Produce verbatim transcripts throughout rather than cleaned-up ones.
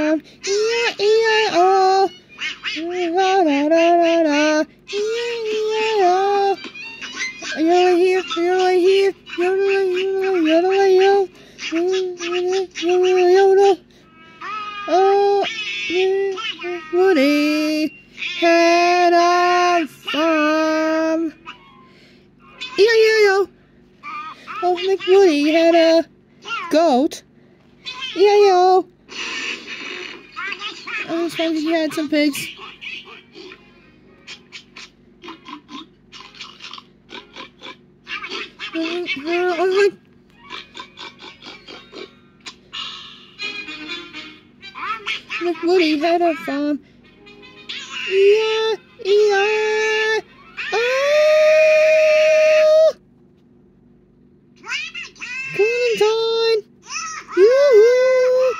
farm. E I E I O. Da da da da da. E I E I O. You're here, you're here, you're you're you're Oh, Woody had a farm. E I E I O. Oh, McWoody had a goat. E I E I O. Oh, it's fine, he had some pigs. McWoody had a farm. Yeah, yeah. Oh! Clementine! Yoo-hoo!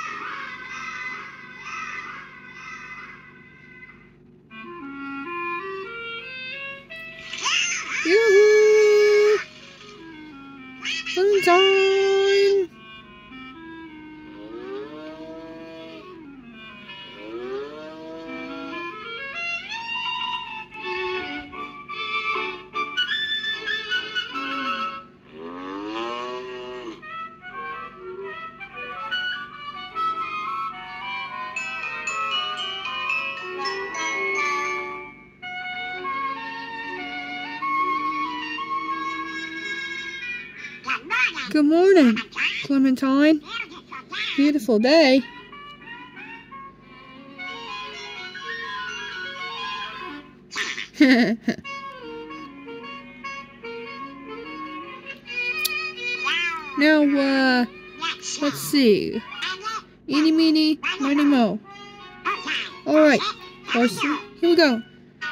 Yoo-hoo! Clementine! Good morning, Clementine. Beautiful day. Now, uh, let's see. Eeny, meeny, miny, mo. Alright, Carson, here we go.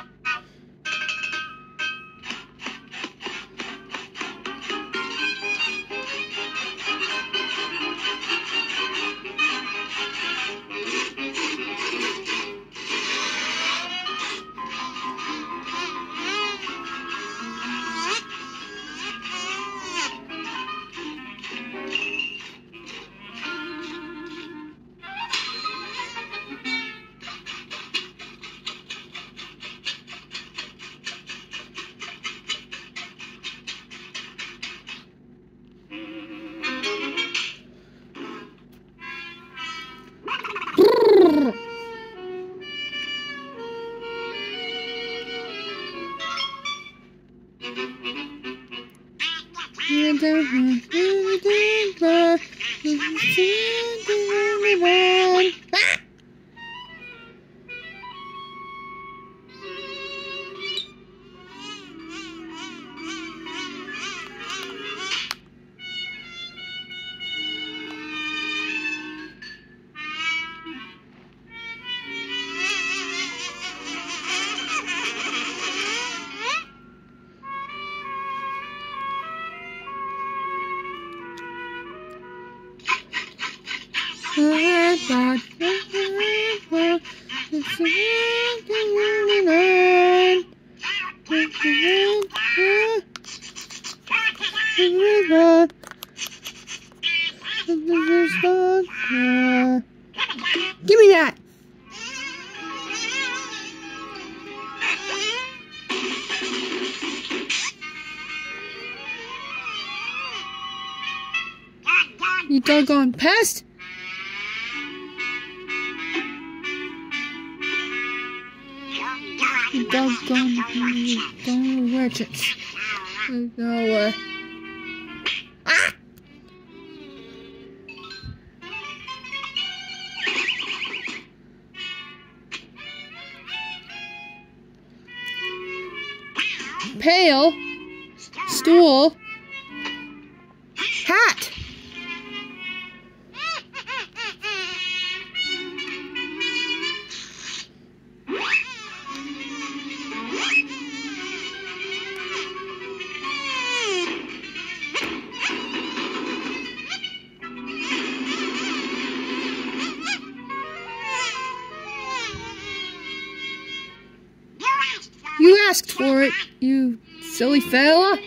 Give me that! You doggone pest! You doggone, you doggone wretches. No, uh... Ah! Pail, stool, hat. You asked for it, you silly fella.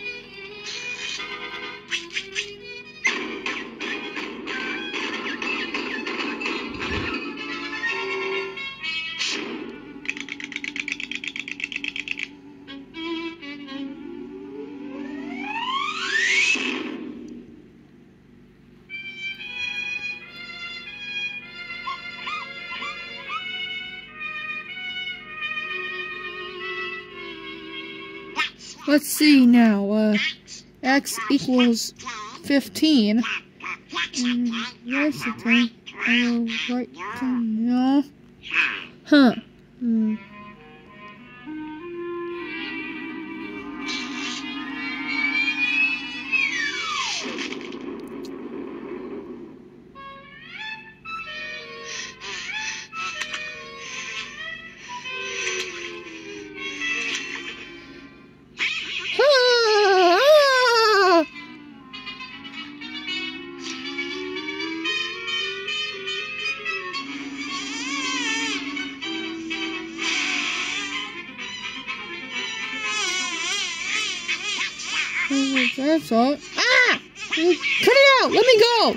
Let's see now. Uh, X equals fifteen. Mm, that's the thing. I will write down now. Huh. Hmm. That's all. Ah! Cut it out! Let me go!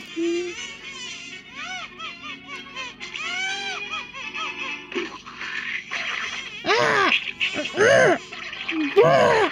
Ah!